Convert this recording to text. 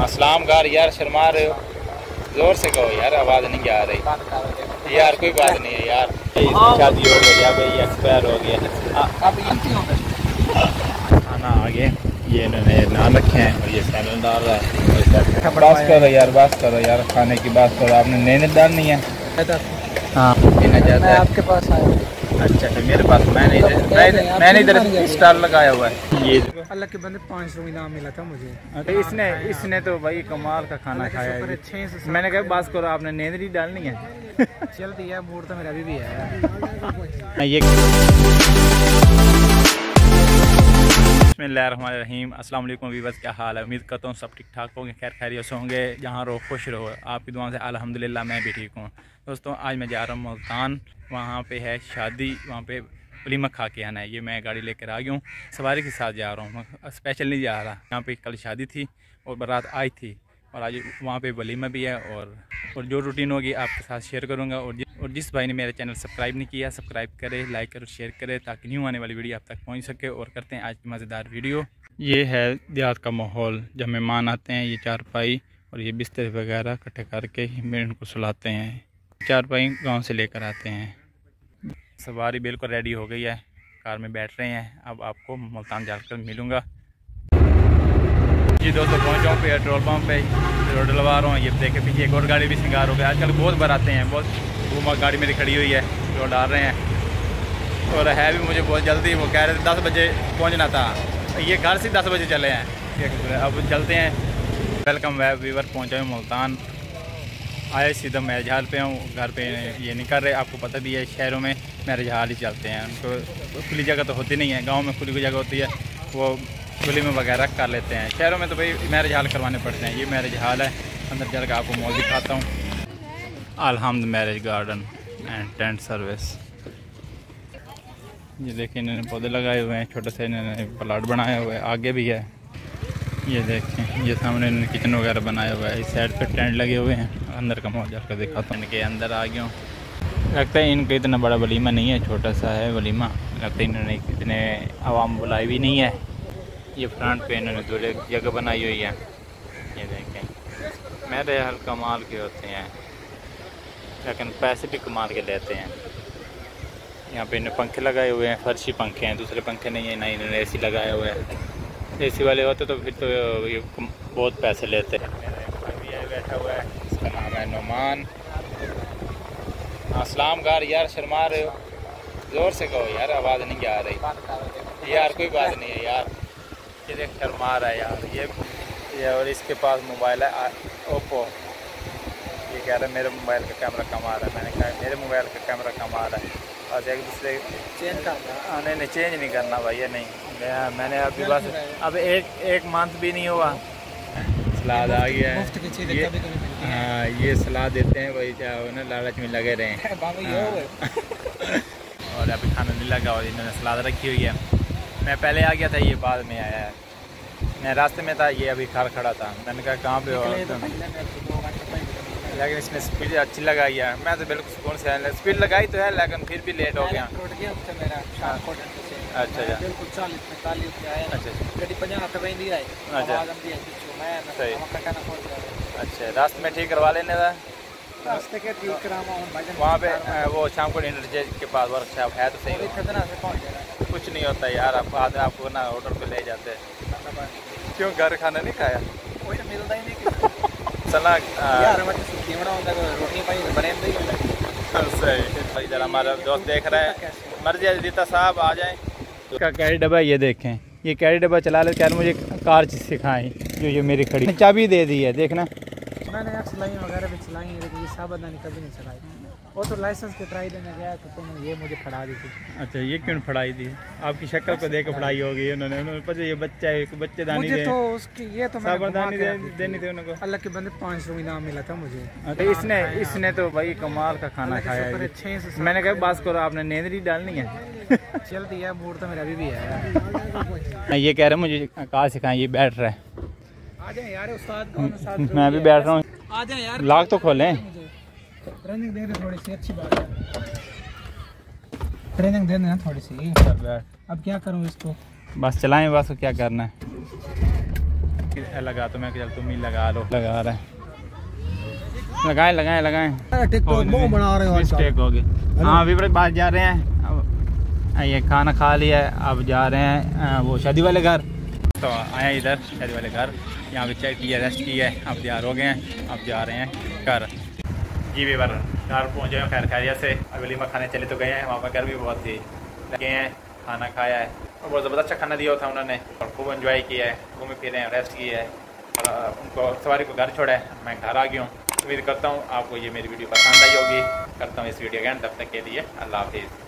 अस्सलाम कार यार, शर्मा रहे हो, जोर से कहो यार, आवाज़ नहीं आ रही यार। कोई बात नहीं है यार, शादी हो गई या भाई एक्सपायर हो गया। खाना आ गया, ये इन्होंने नान रखे हैं और ये सैलड डाल रहा है। बात करो यार, बात करो यार, खाने की बात करो। आपने नैनी डालनी है? हाँ, मैं आपके पास आया। अच्छा अच्छा, मेरे पास मैंने इधर स्टार लगाया हुआ है। ये अल्लाह के बंदे 500 इनाम मिला था मुझे। इसने तो भाई कमाल का खाना खाया है। मैंने कहा बात करो, आपने नींद डालनी है। चलती है, मूड तो मेरा अभी भी है। ये बिस्मिल्लाहिर्रहमानिर्रहीम। अस्सलाम वालेकुम वीवर्स, क्या हाल है? उम्मीद करता हूँ सब ठीक ठाक होंगे, खैर खैरियत से होंगे। जहाँ रहो खुश रहो, आपकी दुआ से अल्हम्दुलिल्लाह मैं भी ठीक हूँ। दोस्तों, आज मैं जा रहा हूँ मुल्तान, वहाँ पे है शादी, वहाँ पे वलीमा खा के आना है। ये मैं गाड़ी लेकर आ गया हूँ, सवारी के साथ जा रहा हूँ, स्पेशल नहीं जा रहा। यहाँ पे कल शादी थी और बारात आई थी और आज वहाँ पे वलीमा भी है और जो रूटीन होगी आपके साथ शेयर करूँगा। और जिस भाई ने मेरा चैनल सब्सक्राइब नहीं किया, सब्सक्राइब करे, लाइक करे, शेयर करे, ताकि न्यू आने वाली वीडियो आप तक पहुँच सके। और करते हैं आज की मज़ेदार वीडियो। ये है देहात का माहौल, जब मेहमान आते हैं ये चारपाई और ये बिस्तर वगैरह इकट्ठे करके इनको सुलाते हैं। चारपाई गाँव से लेकर आते हैं। सवारी बिल्कुल रेडी हो गई है, कार में बैठ रहे हैं। अब आपको मुल्तान जाकर मिलूँगा। जी दोस्तों, पहुँचा हूँ पेट्रोल पंप पे, पेट्रोल डलवा रहा हूँ। ये देखे पीछे एक और गाड़ी भी श्रृंगार हो गया। आजकल बहुत बराते हैं, बहुत वो गाड़ी मेरी खड़ी हुई है, पेट्रोल डाल रहे हैं। और है भी मुझे बहुत जल्दी, वो कह रहे थे 10 बजे पहुँचना था, ये घर से 10 बजे चले हैं। अब चलते हैं। वेलकम वीवर, पहुँचा हूँ मुल्तान। आए सीधा मैरिज हाल पे हूँ, घर पे ये नहीं कर रहे। आपको पता भी है शहरों में मैरिज हाल ही चलते हैं, उनको खुली जगह तो होती नहीं है। गांव में खुली जगह होती है, वो खुली में वगैरह कर लेते हैं। शहरों में तो भाई मैरिज हाल करवाने पड़ते हैं। ये मैरिज हाल है, अंदर चल कर आपको मॉल दिखाता हूँ। Alhamd marriage garden and tent service. ये देखिए, इन्होंने पौधे लगाए हुए हैं, छोटे से इन्होंने प्लाट बनाया हुआ है। आगे भी है, ये देखें, ये सामने इन्होंने किचन वगैरह बनाया हुआ है। इस साइड पे टेंट लगे हुए हैं। अंदर का माहौल जाकर दिखाता हूँ। इनके अंदर आ गया हूँ। लगता है इनका इतना बड़ा वलीमा नहीं है, छोटा सा है वलीमा। लगता है इन्होंने इतने आवाम बुलाई भी नहीं है। ये फ्रंट पे इन्होंने दूल्हे की जगह बनाई हुई है। ये देखें, मेरे हल कमाल के होते हैं, लेकिन पैसे भी कमाल के लेते हैं। यहाँ पे इन्होंने पंखे लगाए हुए हैं, फर्शी पंखे हैं, दूसरे पंखे नहीं है। ना इन्होंने AC लगाया हुआ है। AC वाले होते तो फिर तो ये बहुत पैसे लेते हैं। मेरा बैठा हुआ है, इसका नाम है नुमान। अस्सलाम कार यार, शर्मा रहे हो, ज़ोर से कहो यार, आवाज़ नहीं आ रही यार। कोई बात नहीं है यार, ये देख शर्मा रहा है यार। ये और इसके पास मोबाइल है ओप्पो। ये कह रहा है मेरे मोबाइल का कैमरा कम आ रहा है। मैंने कहा मेरे मोबाइल का कैमरा कम आ रहा है। और एक दूसरे चेंज करना? नहीं, चेंज नहीं करना भाई, ये नहीं। मैंने अभी बस अब एक मंथ भी नहीं हुआ। सलाद आ गया है। हाँ, ये सलाद देते हैं भाई, चाहे ना लालच में लगे रहे हैं। और अभी खाना नहीं लगा और इन्होंने सलाद रखी हुई है। मैं पहले आ गया था, ये बाद में आया है। मैं रास्ते में था, ये अभी घर खड़ा था। मैंने कहा कहाँ पे हो, लेकिन इसने स्पीड अच्छी लगाई है। मैं तो बिल्कुल सुकून से, स्पीड लगाई तो है लेकिन फिर भी लेट हो गया। अच्छा अच्छा, रास्ते में ठीक करवा लेने था। रास्ते के ठीक करामा वहाँ पे वो शाम को इंटरचेंज के पास वर्कशॉप है तो सही। कुछ नहीं होता यार, आपको ना होटल पे ले जाते। क्यों घर खाना नहीं खाया? कोई मिलता ही नहीं। चला यार रोटी बने सही। इधर हमारा दोस्त देख रहा है, मर्जी जीता साहब आ जाए। इसका कैरी डब्बा ये देखें, ये कैरी डब्बा चला ले, क्या मुझे कार सिखाएं। जो मेरी खड़ी चाबी दे दी है, देखना। मैंने यार चलाई वगैरह भी चलाई है, लेकिन ये साबधानी कभी नहीं चलाई। वो तो लाइसेंस की ट्राई देने गया तो तुम ये मुझे फड़ा दी थी। अच्छा, ये क्यों फड़ाई दी? आपकी शक्ल को देख फड़ाई होगी उन्होंने पता ये बच्चा है, बच्चेदानी मुझे तो उसकी ये तो साबधानी देनी थी उनको। अल्लाह के बंदे 500 इनाम मिला था मुझे। तो इसने तो भाई कमाल का खाना खाया है। मैंने कहा बात करो, आपने नींद डालनी है। चलती है, मूड तो मेरा अभी भी है। ये कह रहे मुझे कहाँ सिखाएं, ये बैठ रहा है। आ जाए यार उस्ताद, मैं भी बैठ रहा हूँ। आ जाए यार, लॉक तो खोलें। ट्रेनिंग दे दे थोड़ी सी, अच्छी बात है। ट्रेनिंग दे देना थोड़ी सी। अब क्या करूँ इसको? बस चलाएं, बस क्या करना है। लगा तो मैं चल तुम ही लगा लो। लगा रहे हैं, लगाएं लगाएं लगाएं। टिकटॉक बना रहे हो, मिस्टेक हो गई। हाँ अभी बड़े बाहर जा रहे हैं, अब ये खाना खा लिया है, अब जा रहे हैं वो शादी वाले घर। तो आए इधर शादी वाले घर, यहाँ पे चाय की है, रेस्ट की है, अब तैयार हो गए हैं, अब जा रहे हैं घर। जी भी बार घर पहुँचे हैं खैर खैरियत से। अब वलीमा खाने चले तो गए हैं, वहाँ पर गर्मी बहुत थी, लगे हैं, खाना खाया है और बहुत ज़बरदस्त अच्छा खाना दिया था उन्होंने और खूब एंजॉय किया है, घूमे फिरे हैं, रेस्ट किया है और उनको सवारी को घर छोड़ा है। मैं घर आ गया हूँ। उम्मीद करता हूँ आपको ये मेरी वीडियो पसंद आई होगी। करता हूँ इस वीडियो के एंड, तब तक के लिए अल्लाह हाफिज़।